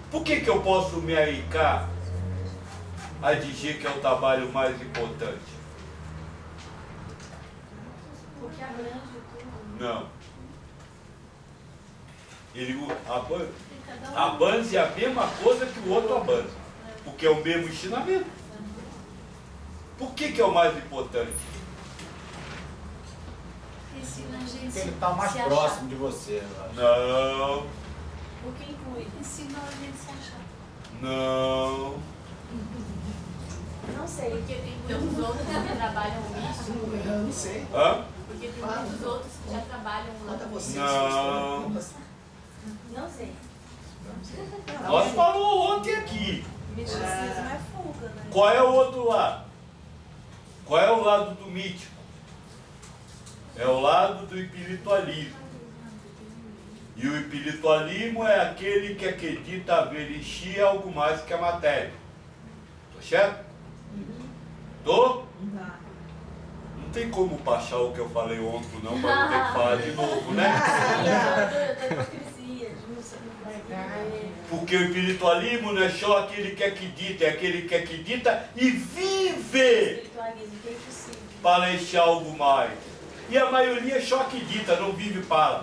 Por que eu posso me arriscar a dizer que é o trabalho mais importante? Porque abrange tudo. Não. Ele abrange a mesma coisa que o outro abrange. Porque é o mesmo ensinamento. Por que é o mais importante? Ensina a gente Ele está mais se próximo achar. de você, eu acho. Não, O que inclui? Ensina a gente se achar. não. Não sei. Porque tem muitos outros que trabalham isso. Eu não sei. Hã? Porque tem muitos outros que já trabalham lá. Conta você. Não. Não sei. Nós falamos ontem aqui. Misticismo é fuga, né? Qual é o outro lado? Qual é o lado do mítico? É o lado do espiritualismo. E o espiritualismo é aquele que acredita haver em si algo mais que a matéria. Tô certo? Tô? Não tem como baixar o que eu falei ontem, não, para não ter que falar de novo, né? Da hipocrisia, de não saber. Porque o espiritualismo não é só aquele que acredita, é aquele que acredita e vive Espiritualismo, que é impossível. para este algo mais. E a maioria só acredita, não vive para.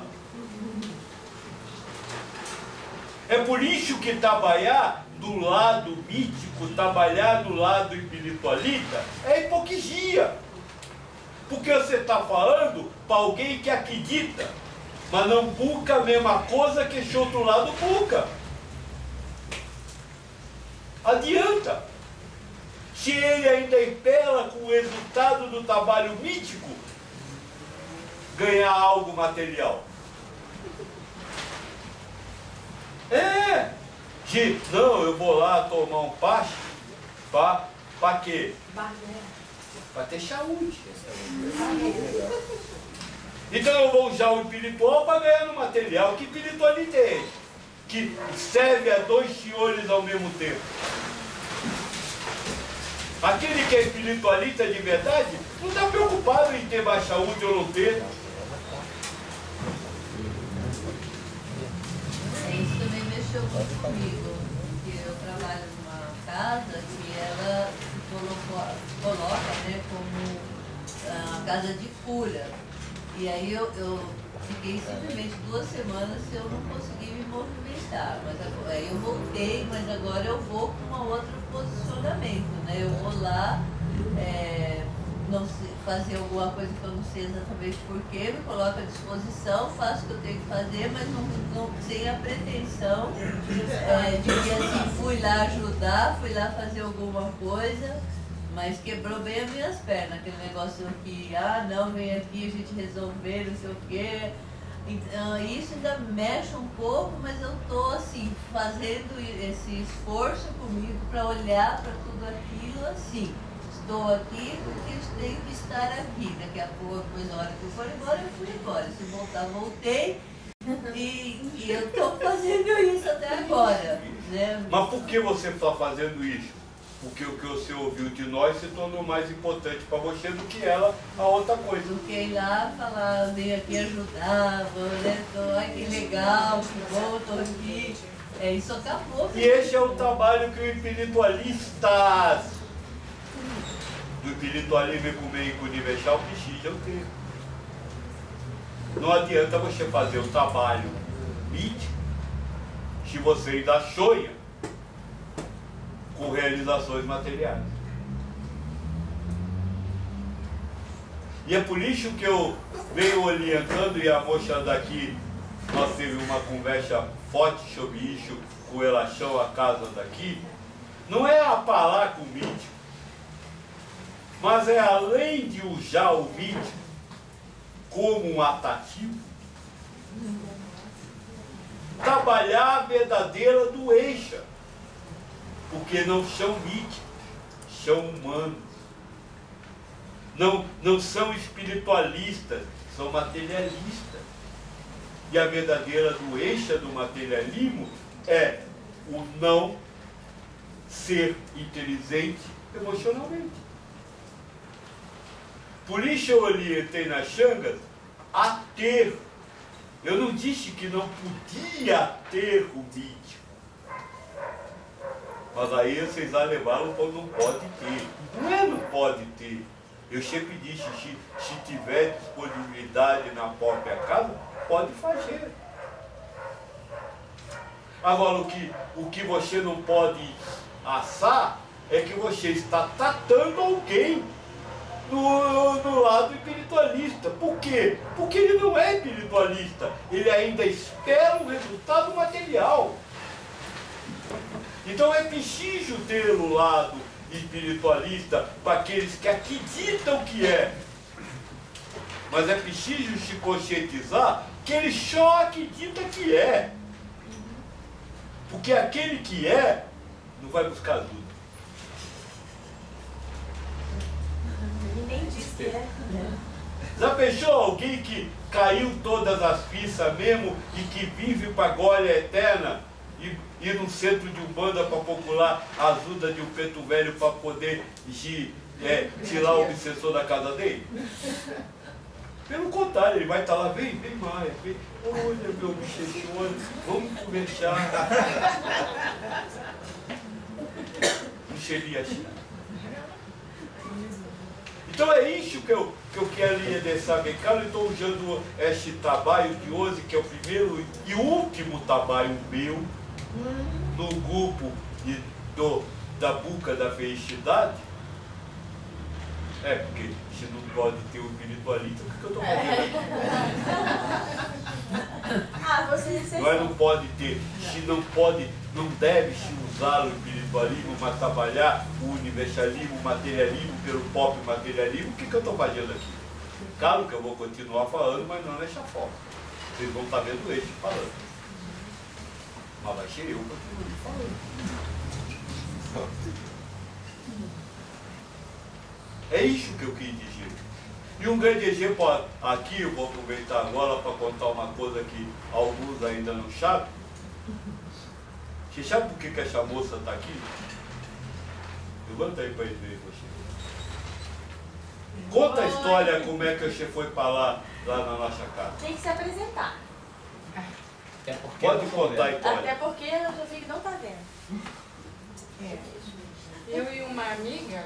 É por isso que trabalhar do lado mítico, trabalhar do lado espiritualista, é hipocrisia. Porque você está falando para alguém que acredita, mas não busca a mesma coisa que esse outro lado busca. Adianta. Se ele ainda espera com o resultado do trabalho mítico ganhar algo material. Não, eu vou lá tomar um passe para quê? Para ter saúde. Então eu vou usar o espiritual para ganhar no material. Que espiritualista é esse? Que serve a dois senhores ao mesmo tempo. Aquele que é espiritualista de verdade não está preocupado em ter mais saúde ou não ter. Isso também mexeu muito comigo, porque eu trabalho numa casa que ela coloca, né, como a casa de cura. E aí eu fiquei simplesmente 2 semanas se eu não consegui me movimentar. Mas agora, aí eu voltei, mas agora eu vou com um outro posicionamento, né? Eu vou lá não sei, fazer alguma coisa que eu não sei exatamente porquê, me coloco à disposição, faço o que eu tenho que fazer, mas não sem a pretensão de que assim, fui lá ajudar, fui lá fazer alguma coisa, mas quebrou bem as minhas pernas, aquele negócio que, não, vem aqui a gente resolver, não sei o quê. Então, isso ainda mexe um pouco, mas eu estou assim, fazendo esse esforço comigo para olhar para tudo aquilo assim. Estou aqui porque eu tenho que estar aqui. Daqui a pouco, depois na hora que eu for embora, eu fui embora. Se voltar, voltei. E eu estou fazendo isso até agora. Né? Mas por que você está fazendo isso? Porque o que você ouviu de nós se tornou mais importante para você do que ela, a outra coisa. Do que ir lá falar, vem aqui ajudar, né? Ai, que legal, que bom, estou aqui. Isso acabou. E esse é o trabalho que o espiritualista do espiritualismo ecumênico universal precisa ter. Não adianta você fazer o trabalho mítico se você ainda sonha com realizações materiais. E é por isso que eu venho orientando, e a moça daqui, nós tivemos uma conversa forte sobre isso com relação à casa daqui, não é a parar com o mítico, mas é além de usar o mítico como um atrativo, trabalhar a verdadeira doença, porque não são míticos, são humanos, não são espiritualistas, são materialistas. E a verdadeira doença do materialismo é o não ser inteligente emocionalmente. Por isso eu orientei nas Xangas a ter. Eu não disse que não podia ter o mítico. Mas aí vocês a levaram para não pode ter. Não é não pode ter. Eu sempre disse, se tiver disponibilidade na própria casa, pode fazer. Agora, o que você não pode assar é que você está tratando alguém no lado espiritualista. Por quê? Porque ele não é espiritualista. Ele ainda espera um resultado material. Então é preciso ter o lado espiritualista para aqueles que acreditam que é. Mas é preciso se conscientizar que ele só acredita que é. Porque aquele que é, não vai buscar ajuda. E nem diz que é. Já pensou alguém que caiu todas as fichas mesmo e que vive para a glória eterna e ir no centro de Umbanda para procurar a ajuda de um preto velho para poder tirar o obsessor da casa dele? Pelo contrário, ele vai estar lá, vem mais, vem, olha meu obsessor, vamos conversar. Não seria assim? Então é isso que eu queria deixar bem claro. Eu estou usando este trabalho de hoje, que é o primeiro e último trabalho meu, no grupo da Boca da Felicidade. É, porque se não pode ter o espiritualista, o que eu estou fazendo? Não pode ter, se não pode, não deve se usar o espiritualismo, mas trabalhar o universalismo, o materialismo pelo próprio materialismo, o que eu estou fazendo aqui? Claro que eu vou continuar falando, mas não nessa forma. Vocês vão estar vendo este falando. Mas vai ser eu continuando falando. É isso que eu quis dizer. E um grande exemplo aqui, eu vou aproveitar agora para contar uma coisa que alguns ainda não sabem. Você sabe por que essa moça está aqui? Levanta aí para eles verem você. Conta a história, como é que você foi para lá na nossa casa. Tem que se apresentar. Pode contar a história. Até porque eu já vi que não está vendo. Eu e uma amiga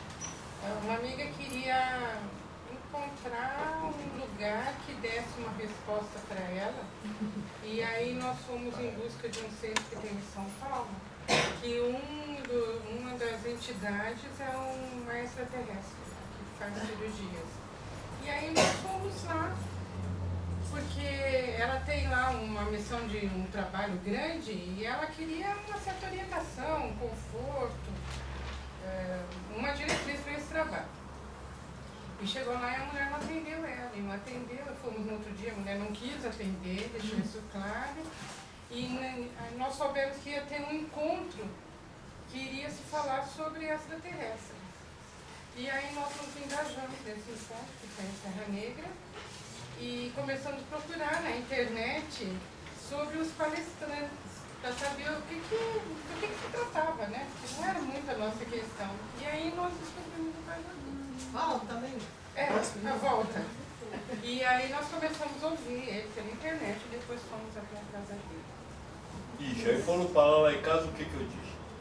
queria encontrar um lugar que desse uma resposta para ela. E aí nós fomos em busca de um centro que tem em São Paulo, que uma das entidades é uma extraterrestre, que faz cirurgias. E aí nós fomos lá, porque ela tem lá uma missão de um trabalho grande e ela queria uma certa orientação, um conforto, uma diretriz para esse trabalho. E chegou lá e a mulher não atendeu ela, e não atendeu, fomos no outro dia, a mulher não quis atender, deixou isso claro, e nós soubemos que ia ter um encontro que iria se falar sobre extraterrestres. E aí nós nos engajamos nesse encontro, que foi em Serra Negra, e começamos a procurar na internet sobre os palestrantes, para saber do que se tratava, né? Porque não era muito a nossa questão. E aí nós descobrimos o Bailarino. Volta também? É, a volta. E aí nós começamos a ouvir ele pela internet e depois fomos até a casa dele. Ixi, aí foram para lá em casa, o que eu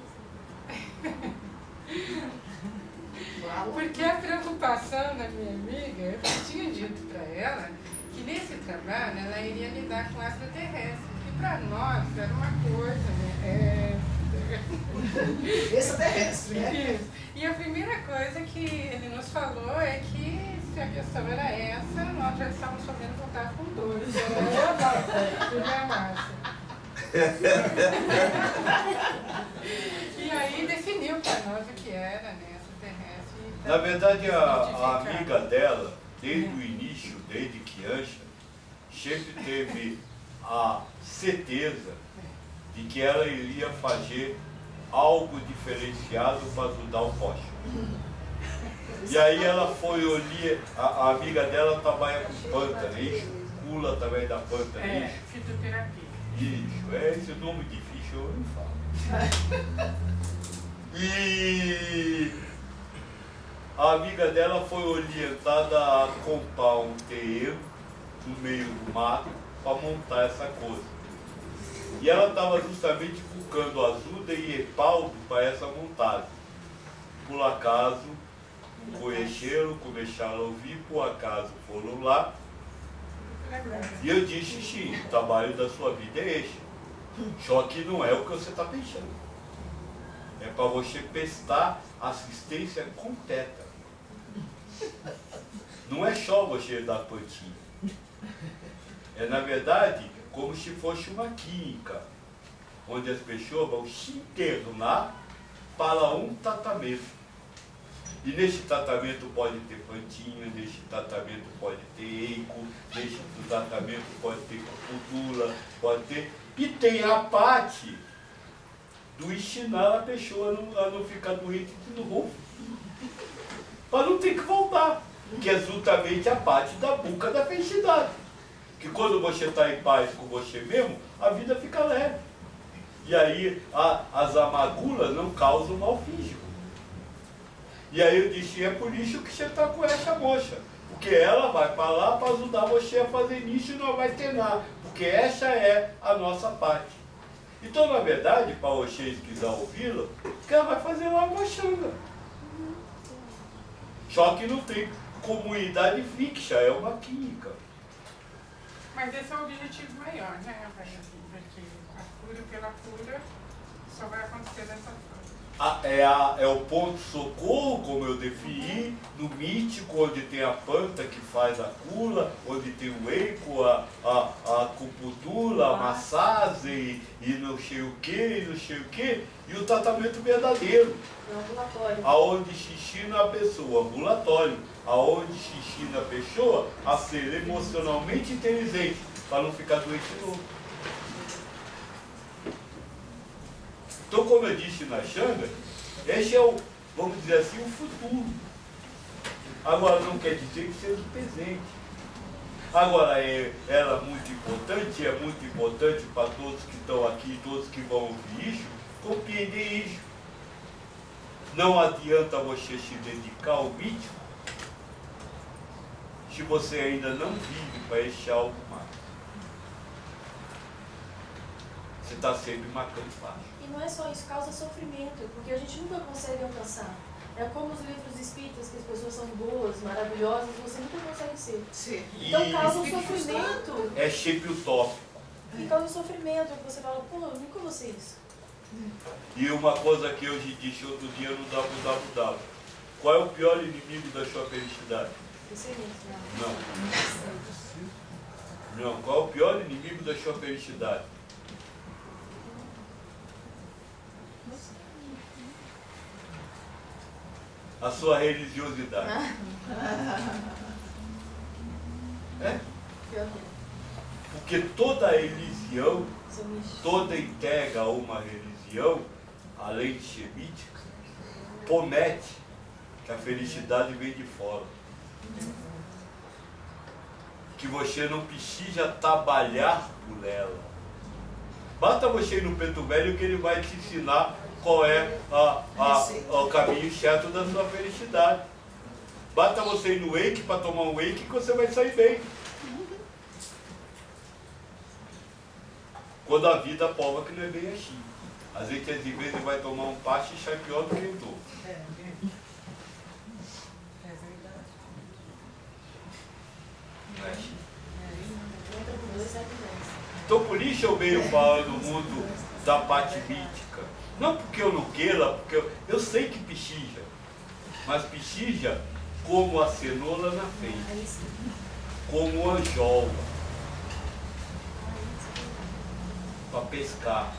disse? Porque a preocupação da minha amiga, eu tinha dito para ela que nesse trabalho ela iria lidar com extraterrestres. E para nós era uma coisa, né? Extraterrestre, né? Isso. E a primeira coisa que ele nos falou é que se a questão era essa, nós já estávamos podendo voltar com dois. Tudo é massa. E aí definiu para nós o que era, né? Extraterrestre. Na verdade, a amiga dela, desde o início, desde criança, sempre teve a certeza de que ela iria fazer algo diferenciado para ajudar o poste. E aí ela foi olhar, a amiga dela trabalha com pântano, isso, cula através da pântano, isso. Fitoterapia. Isso, é esse nome difícil, eu não falo. E a amiga dela foi orientada a comprar um terreno no meio do mato para montar essa coisa. E ela estava justamente buscando ajuda e respaldo para essa montagem. Por acaso, conheceram, começaram a ouvir, por acaso foram lá. E eu disse, Xixi, o trabalho da sua vida é este. Só que não é o que você está pensando. É para você prestar assistência completa. Não é só você dar plantinha. É, na verdade, como se fosse uma clínica, onde as pessoas vão se internar para um tratamento. E nesse tratamento pode ter plantinha, nesse tratamento pode ter eico, nesse tratamento pode ter acupuntura, pode ter... E tem a parte do ensinar a pessoa a não ficar doente de novo. Para não ter que voltar. Que é justamente a parte da boca da felicidade. Que quando você está em paz com você mesmo, a vida fica leve. E aí as amarguras não causam mal físico. E aí eu disse, é por isso que você está com essa moça. Porque ela vai para lá para ajudar você a fazer isso e não vai ter nada. Porque essa é a nossa parte. Então, na verdade, para vocês que quiserem ouvi-la, que ela vai fazer lá uma xanga. Só que não tem comunidade fixa, é uma química. Mas esse é o objetivo maior, né? Porque a cura pela cura só vai acontecer dessa forma. É o ponto-socorro, como eu defini, no mítico, onde tem a planta que faz a cura, onde tem o eco, a acupuntura, a massagem, e não sei o que, e o tratamento verdadeiro. Ambulatório. Aonde se ensina a pessoa, ambulatório, aonde se ensina a pessoa a ser emocionalmente inteligente, para não ficar doente de novo. Então, como eu disse na Xanga, esse é o, vamos dizer assim, o futuro. Agora, não quer dizer que seja o presente. Agora, ela é muito importante para todos que estão aqui, todos que vão ouvir isso, compreender isso. Não adianta você se dedicar ao mítico se você ainda não vive para este algo mais. Você está sempre marcando baixo. E não é só isso, causa sofrimento, porque a gente nunca consegue alcançar. É como os livros espíritas, que as pessoas são boas, maravilhosas, você nunca consegue ser. Sim. Então causa um fica sofrimento. É sempre utópico. E causa um sofrimento, você fala, pô, eu nunca vou ser isso. E uma coisa que eu te disse outro dia no www. Qual é o pior inimigo da sua felicidade? Não. Qual é o pior inimigo da sua felicidade? A sua religiosidade. É? Porque toda religião, toda entrega a uma religião, além de ser mítica, promete que a felicidade vem de fora. Que você não precisa trabalhar por ela. Basta você ir no Preto Velho que ele vai te ensinar qual é o caminho certo da sua felicidade. Basta você ir no wake para tomar um wake que você vai sair bem. Quando a vida prova que não é bem assim. Às vezes, às vezes, vai tomar um passe e sai pior do que o outro. É verdade. Não é assim. Entra com 2 7 10. Então, por isso eu venho falando do mundo da parte mítica. Não porque eu não queira, porque eu sei que precisa. Mas precisa como a cenoura na frente. Como o anjola. Para pescar.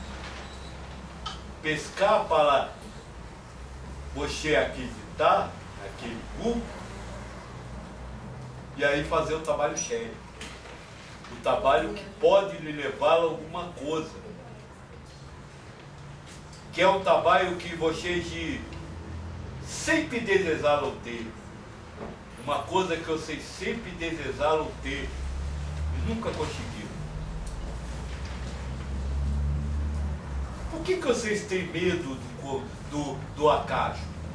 Pescar para você acreditar naquele grupo e aí fazer o trabalho sério. O trabalho que pode lhe levar a alguma coisa. Que é um trabalho que vocês sempre desejaram ter. Uma coisa que vocês sempre desejaram ter e nunca conseguiram. Por que vocês têm medo do acaso?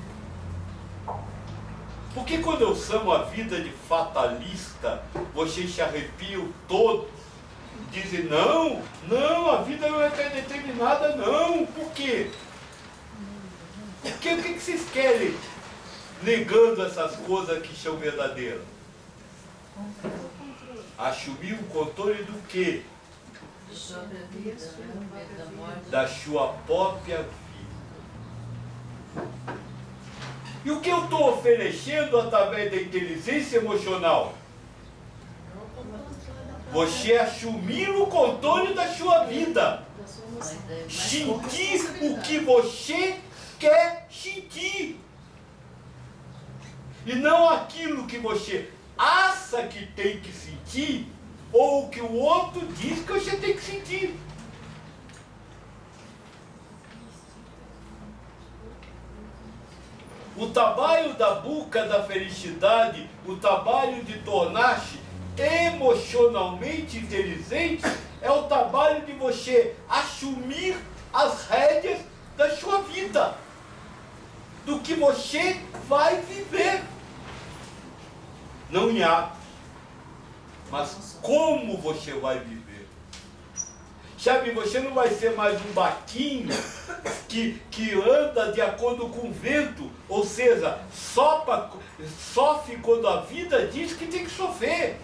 Por que quando eu chamo a vida de fatalista, vocês se arrepiam todos dizem, não, não, a vida não é determinada, não. Por quê? Porque o que vocês querem negando essas coisas que são verdadeiras? Assumir o controle do quê? Da sua própria vida. E o que eu estou oferecendo através da inteligência emocional? Você assumir o controle da sua vida. Sentir o que você quer sentir. E não aquilo que você acha que tem que sentir, ou o que o outro diz que você tem que sentir. O trabalho da busca da felicidade, o trabalho de tornar-se emocionalmente inteligente, é o trabalho de você assumir as rédeas da sua vida, do que você vai viver. Não em atos, mas como você vai viver. Sabe, você não vai ser mais um barquinho que anda de acordo com o vento, ou seja, sofre quando a vida diz que tem que sofrer.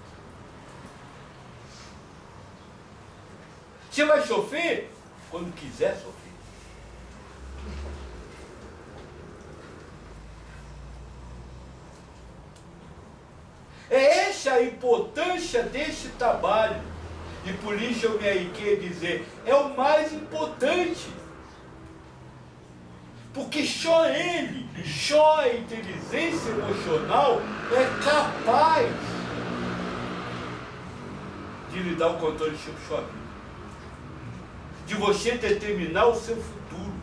Você vai sofrer quando quiser sofrer. É essa a importância desse trabalho. E por isso eu me arrisquei a dizer, é o mais importante. Porque só ele, só a inteligência emocional é capaz de lhe dar o controle sobre sua vida. De você determinar o seu futuro.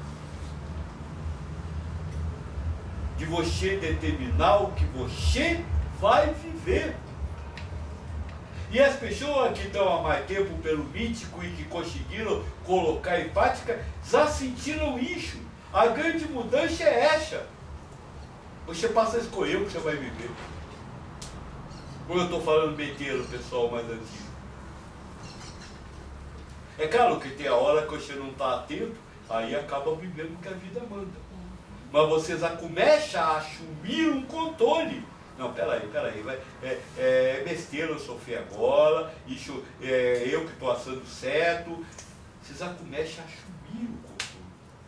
De você determinar o que você vai viver. E as pessoas que estão há mais tempo pelo mítico e que conseguiram colocar em prática, já sentiram isso. A grande mudança é essa. Você passa a escolher o que você vai viver. Ou eu estou falando besteira, o pessoal mais antigo. É claro que tem a hora que você não está atento, aí acaba vivendo o que a vida manda. Mas você já começa a assumir um controle. Não, peraí, é besteira eu sofrer agora, isso é eu que estou achando certo. Você já começa a assumir o controle.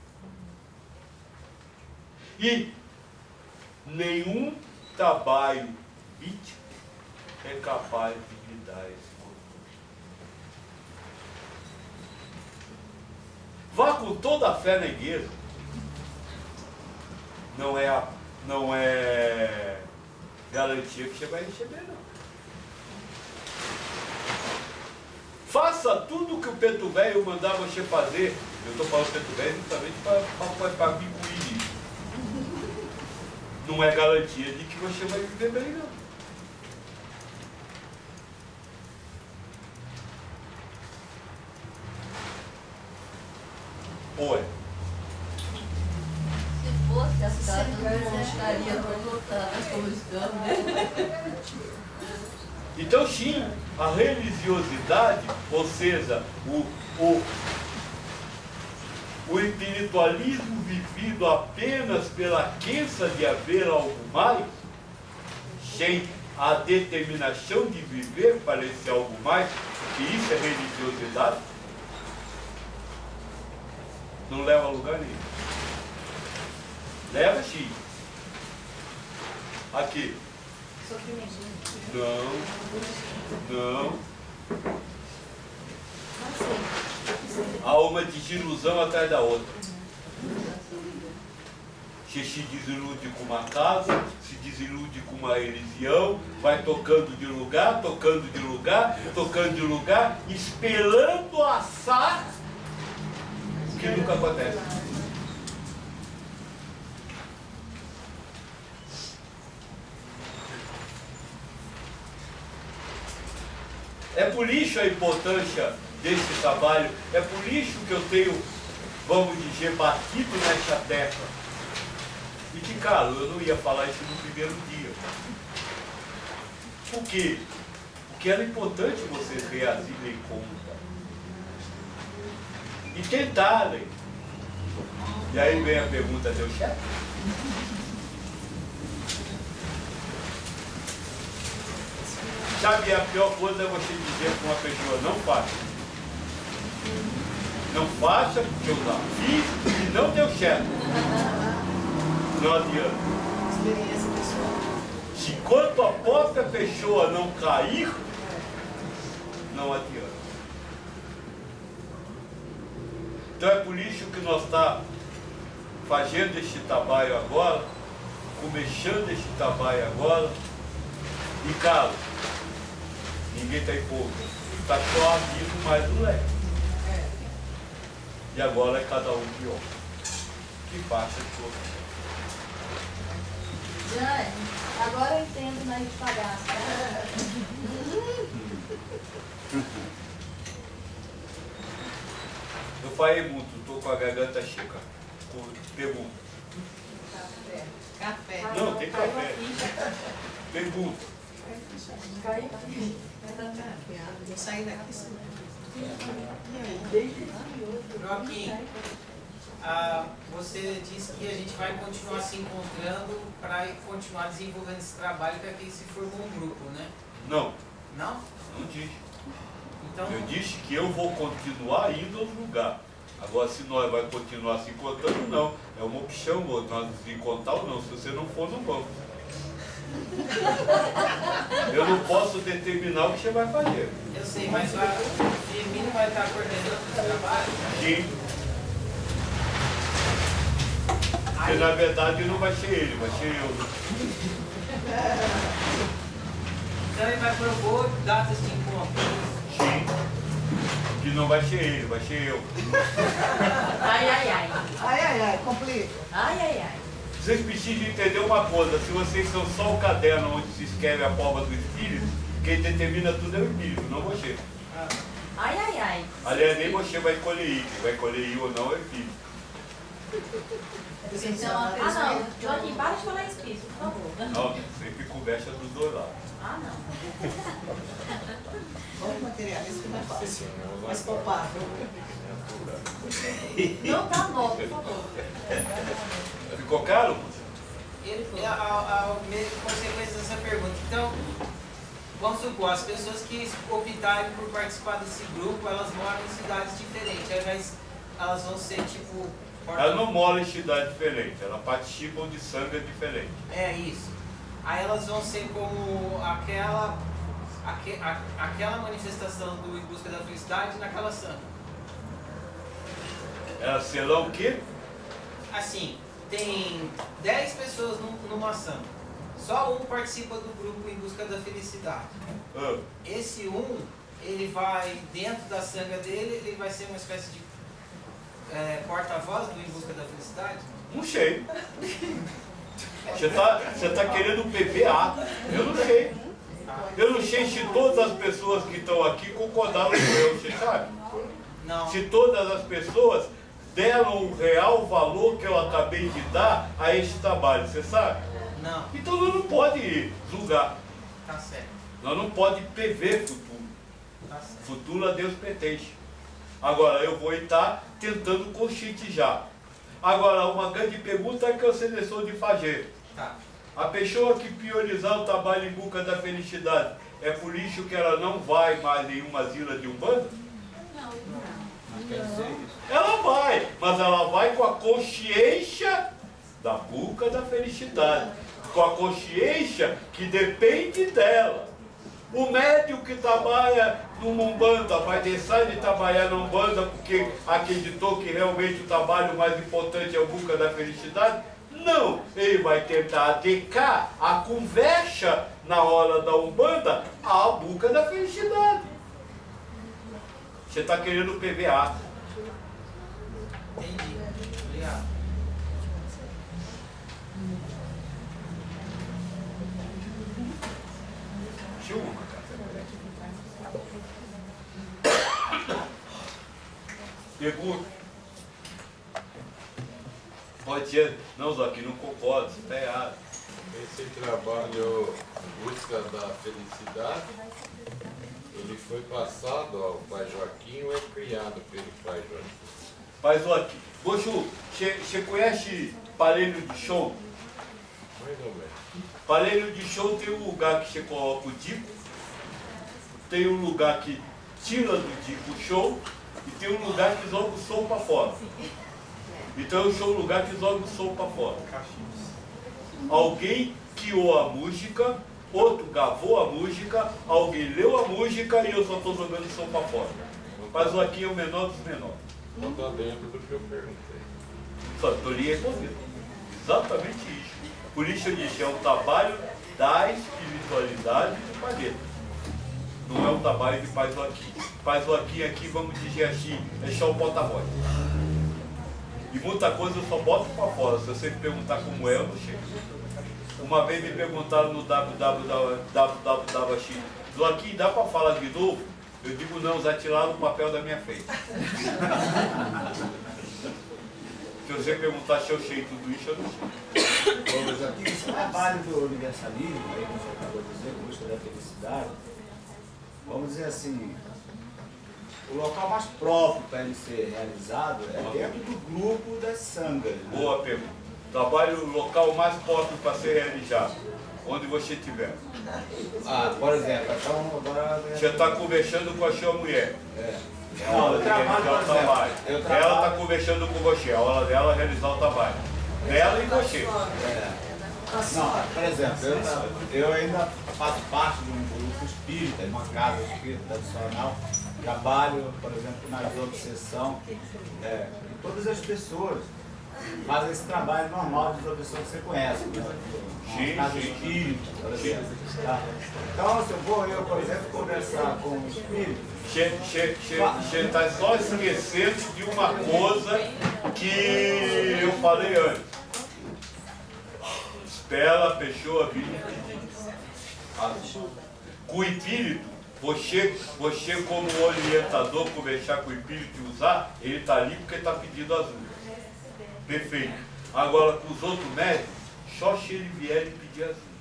E nenhum trabalho mítico é capaz de lhe dar esse controle. Vá com toda a fé na igreja. Não é garantia que você vai receber, não. Faça tudo o que o preto velho mandar você fazer. Eu estou falando preto velho justamente para me incluir nisso. Não é garantia de que você vai viver bem, não. Ou é? Se fosse as casas, não estariam tão lotadas como estão, né? Então, sim, a religiosidade, ou seja, o espiritualismo vivido apenas pela crença de haver algo mais, sem a determinação de viver para esse algo mais, que isso é religiosidade, não leva a lugar nenhum. Leva sim. Aqui. Sofrimento. Não. Há uma desilusão atrás da outra. Você se desilude com uma casa, se desilude com uma religião, vai tocando de lugar, tocando de lugar, tocando de lugar, esperando assar o que nunca acontece. É por isso a importância desse trabalho, é por isso que eu tenho, vamos dizer, batido nessa tecla. E que, claro, eu não ia falar isso no primeiro dia. Por quê? que era importante vocês reagirem contra. E tentarem. E aí vem a pergunta, deu certo? Sabe, a pior coisa é você dizer para uma pessoa, não faça. Não faça porque eu já fiz e não deu certo. Não adianta. Experiência pessoal. Se enquanto a própria pessoa não cair, não adianta. Então é por isso que nós estamos fazendo este trabalho agora, começando este trabalho agora, e claro, ninguém está empolgado, está só amigo mais do leque. E agora é cada um pior. Que baixa de coisa. Jane, agora eu entendo na de pagar. Eu falei muito, estou com a garganta cheia. Pergunta. Café. Não, tem café. Pergunta. Caiu. Vou sair daqui. Joaquim, você disse que a gente vai continuar se encontrando para continuar desenvolvendo esse trabalho para que se formou um grupo, né? Não, Não? não disse. Então, Eu disse que eu vou continuar indo aos lugares. Agora, se nós vamos continuar se encontrando, não. É uma opção, nós nos encontrar ou não. Se você não for, não vamos. Eu não posso determinar o que você vai fazer. eu sei, mas o Firmino vai estar coordenando o trabalho. Sim. Porque na verdade não vai ser ele, vai ser eu. Então ele vai propor datas de encontro. Sim. Que não vai ser ele, vai ser eu. Ai, ai, ai. Ai, ai, ai, complica. Ai, ai, ai. Vocês precisam entender uma coisa, se vocês são só o caderno onde se escreve a prova do Espírito, quem determina tudo é o Espírito, não você. Ai, ai, ai. Aliás, nem você vai escolher ir, quem vai escolher ir ou não é o Espírito. Ah, não. Joaquim, para de falar espírito, por favor. Não, sempre conversa dos dois lados. Ah, não. Bom materialismo que não é fácil, mas palpável. Não, tá bom, por favor. Ficou caro? A consequência dessa pergunta. Então, vamos supor, as pessoas que optarem por participar desse grupo, elas moram em cidades diferentes. Aí elas vão ser tipo... Elas não moram em cidade diferente, elas participam de sangue diferente. É isso. Aí elas vão ser como aquela manifestação do Em Busca da Felicidade naquela santa. Elas serão o quê? Assim, tem 10 pessoas numa santa. Só um participa do grupo Em Busca da Felicidade. Ah, Esse um, ele vai, dentro da sanga dele, ele vai ser uma espécie de porta-voz do Em Busca da Felicidade? não sei. Você tá querendo o PPA. Eu não sei. Eu não sei se todas as pessoas que estão aqui concordaram com eu, você sabe? Não. Se todas as pessoas deram o real valor que eu acabei de dar a esse trabalho, você sabe? Não. Então nós não pode julgar. Tá certo. Nós não pode prever futuro. Tá certo. Futuro a Deus pertence. Agora eu vou estar tentando conscientizar. Agora, uma grande pergunta que eu seleciono de fazer. Tá. A pessoa que priorizar o trabalho em busca da felicidade, é por isso que ela não vai mais em uma asila de Umbanda? Ela vai, mas ela vai com a consciência da busca da felicidade. Com a consciência que depende dela. O médium que trabalha numa Umbanda vai deixar de trabalhar na Umbanda porque acreditou que realmente o trabalho mais importante é a busca da felicidade? Não, ele vai tentar adequar a conversa na hora da Umbanda à busca da felicidade. Você está querendo PVA. Entendi. Obrigado. Tinha uma, cara. Pergunta. Pode ser. Não, Zoque, não concordo, você está errado. Esse trabalho busca da felicidade Ele foi passado ao pai Joaquim ou é criado pelo pai Joaquim? Pai Joaquim. Bochu, você conhece parelho de chão? Mais ou menos. Parelho de chão tem um lugar que você coloca o dico, tem um lugar que tira do dico o chão e tem um lugar que joga o som para fora. Então eu sou um lugar que joga o som para fora. Alguém criou a música, outro gravou a música, alguém leu a música e eu só estou jogando o som para fora. Mas o aqui é o menor dos menores. Não está dentro do que eu perguntei. Só estou lhe respondendo. Exatamente isso. Por isso eu disse, é um trabalho da espiritualidade do planeta. Não é um trabalho de Pai Joaquim. Pai Joaquim aqui, vamos dizer assim, é só o porta-voz. E muita coisa eu só boto para fora. Se você me perguntar como é, eu não chego. Uma vez me perguntaram no www assim, Joaquim, dá para falar de novo? Eu digo não, já tiraram o papel da minha frente. Se você perguntar se eu sei tudo isso, eu não sei. Bom, mas aqui esse trabalho do universalismo, aí, como você acabou de dizer, busca da felicidade, vamos dizer assim, o local mais próprio para ele ser realizado é dentro do grupo das sangas. Né? Boa pergunta. Trabalho local mais próprio para ser realizado, onde você estiver. Ah, por exemplo, então agora... Você está conversando com a sua mulher. É. Não, eu trabalho, ela está conversando com você, a hora dela é realizar o trabalho. Dela e você. Não, por exemplo, eu ainda faço parte de um grupo espírita, de uma casa espírita tradicional. Trabalho, por exemplo, na desobsessão. E todas as pessoas fazem esse trabalho normal de desobsessão que você conhece. Né? Sim, casa espírita, por exemplo. Tá? Então, se eu vou, por exemplo, conversar com um espírito, você está só esquecendo de uma coisa que eu falei antes. Espera a pessoa vir pedir. Com o espírito, você como orientador, conversar com o espírito e usar, ele está ali porque está pedindo ajuda. Perfeito. Agora, com os outros médicos, só se ele vier e pedir ajuda.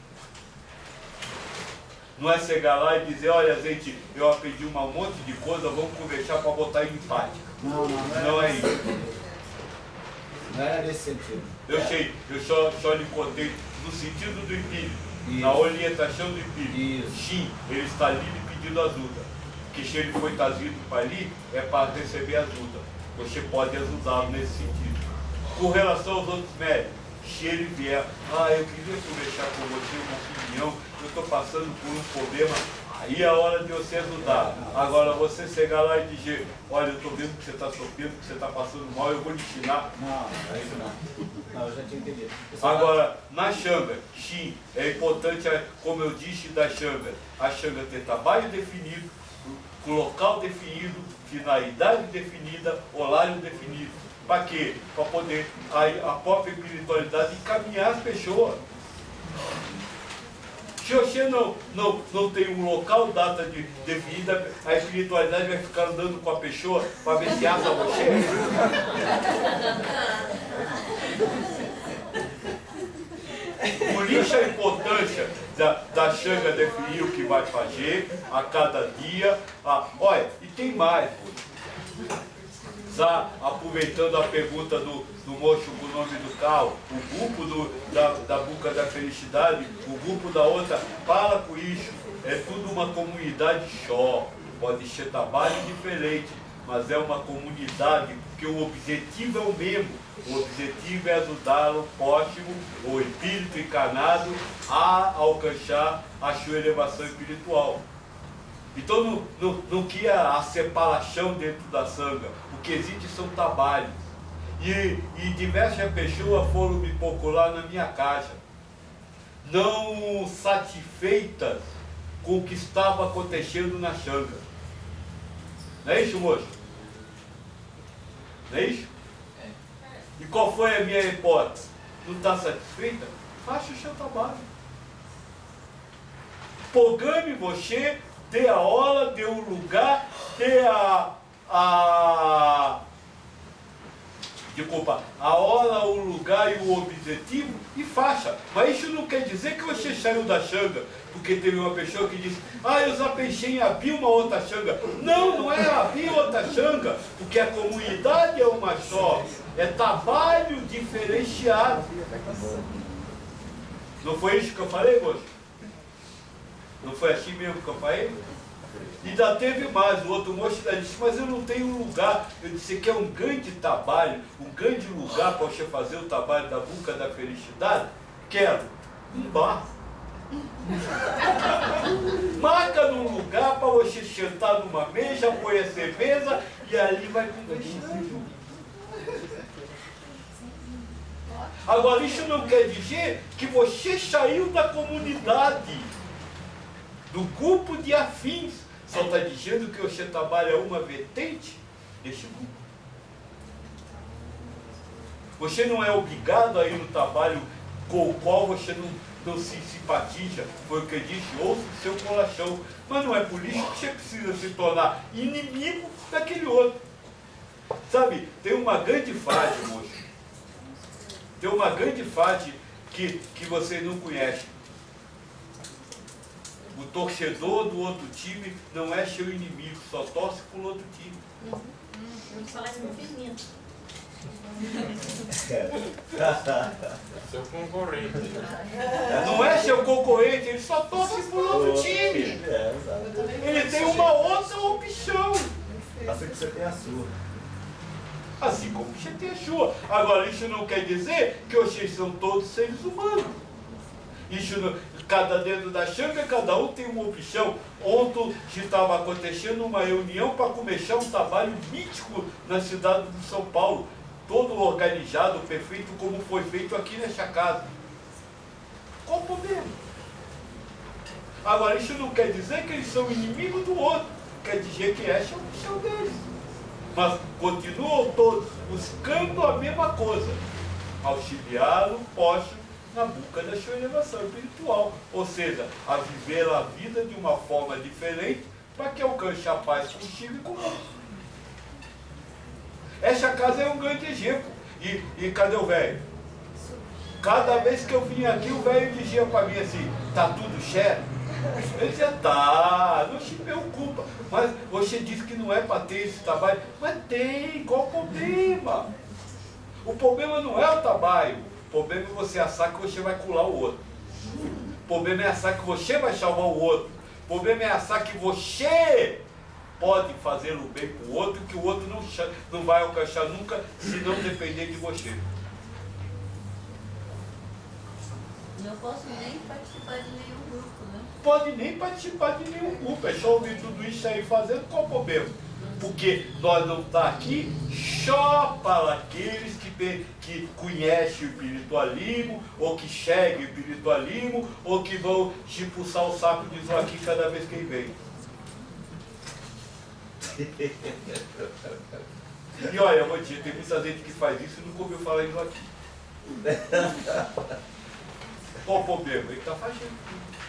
Não é chegar lá e dizer, olha gente, eu aprendi um monte de coisa, vamos conversar para botar em prática. Não é isso. Não era nesse sentido. Eu sei, eu só lhe contei no sentido do espírito, na orientação do espírito. Isso. Sim, ele está ali lhe pedindo ajuda. Que se ele foi trazido para ali, é para receber ajuda. Você pode ajudá-lo nesse sentido. Com relação aos outros médicos, se ele vier, eu queria conversar com você, uma opinião, eu estou passando por um problema, aí é a hora de você ajudar. Agora, você chegar lá e dizer, olha, eu estou vendo que você está sofrendo, que você está passando mal, eu vou lhe ensinar. Não, é isso não. Não, eu já tinha entendido. Agora, na Xanga, sim, é importante, como eu disse da Xanga, a Xanga ter trabalho definido, com local definido, finalidade definida, horário definido. Para quê? Para poder a própria espiritualidade encaminhar as pessoas. Se você não tem um local, data definida, a espiritualidade vai ficar andando com a pessoa para ver se assa você. Por isso a importância da Xanga definir o que vai fazer a cada dia. Olha, e tem mais, já aproveitando a pergunta do moço com o nome do carro, o grupo da Boca da Felicidade, o grupo da outra, para com isso, é tudo uma comunidade só, pode ser trabalho diferente, mas é uma comunidade, porque o objetivo é o mesmo, o objetivo é ajudar o próximo, o espírito encarnado, a alcançar a sua elevação espiritual. Então não queria a separação dentro da sanga, o que existe são trabalhos. E diversas pessoas foram me procurar na minha casa, não satisfeitas com o que estava acontecendo na sanga. Não é isso, moço? Não é isso? E qual foi a minha hipótese? Não está satisfeita? Faça o seu trabalho. Programe você, dê a hora, dê o lugar, dê de culpa a hora, o lugar e o objetivo e faça. Mas isso não quer dizer que você saiu da Xanga, porque teve uma pessoa que disse, eu já pensei em abrir uma outra Xanga. Não, não é abrir outra Xanga, porque a comunidade é uma só. É trabalho diferenciado. Não foi isso que eu falei, moço? Não foi assim mesmo que eu falei? E ainda teve mais, o outro moço ainda disse, mas eu não tenho lugar. Eu disse que é um grande trabalho, um grande lugar para você fazer o trabalho da busca da felicidade. Quero um bar. Marca num lugar para você sentar numa mesa, põe a cerveja e ali vai conversando. Agora, isso não quer dizer que você saiu da comunidade, do grupo de afins. Só está dizendo que você trabalha uma vertente desse grupo. Você não é obrigado a ir no trabalho com o qual você não se simpatiza. Foi o que eu disse, ouça o seu coração. Mas não é por isso que você precisa se tornar inimigo daquele outro. Sabe, tem uma grande frase, moço. Tem uma grande frase que você não conhece. O torcedor do outro time não é seu inimigo, só torce por outro time. Vamos falar isso no feminino. Seu concorrente. Não é seu concorrente, ele só torce por outro time. Ele tem uma outra opção. Assim que você tem a sua. Assim como você tem a sua. Agora, isso não quer dizer que vocês são todos seres humanos. Isso não, dentro da Xanga, cada um tem uma opção. Ontem estava acontecendo uma reunião para começar um trabalho mítico na cidade de São Paulo. Todo organizado, perfeito, como foi feito aqui nessa casa. Qual o problema? Agora, isso não quer dizer que eles são inimigos do outro. Quer dizer que essa é a opção deles. Mas continuam todos buscando a mesma coisa. Auxiliá-lo, posso, na busca da sua elevação espiritual. Ou seja, a viver a vida de uma forma diferente para que alcance a paz consigo e com o mundo. Essa casa é um grande exemplo. E cadê o velho? Cada vez que eu vinha aqui, o velho dizia para mim assim, tá tudo certo? Eu dizia, tá, não se preocupa. Mas você disse que não é para ter esse trabalho. Mas tem, qual o problema? O problema não é o trabalho. O problema é você achar que você vai colar o outro. O problema é achar que você vai salvar o outro. O problema é achar que você pode fazer o bem para o outro, que o outro não vai alcançar nunca, se não depender de você. Não posso nem participar de nenhum grupo, né? Pode nem participar de nenhum grupo, é só ouvir tudo isso aí fazendo, qual o problema? Porque nós não estamos aqui só para aqueles que conhecem o espiritualismo, ou que seguem o espiritualismo, ou que vão expulsar o saco de Joaquim cada vez que ele vem. E olha, eu vou dizer, tem muita gente que faz isso e nunca ouviu falar em Joaquim. Qual o problema? Ele está fazendo.